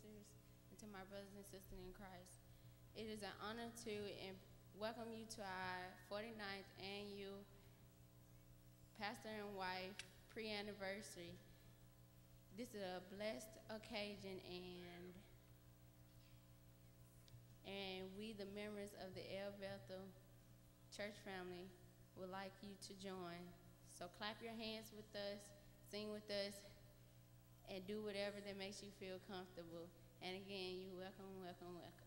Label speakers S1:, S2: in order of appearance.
S1: sisters, and to my brothers and sisters in Christ. It is an honor to welcome you to our 49th annual Pastor and Wife pre-anniversary. This is a blessed occasion, and we, the members of the El Bethel church family, would like you to join. So clap your hands with us, sing with us, and do whatever that makes you feel comfortable. And again, you're welcome, welcome, welcome.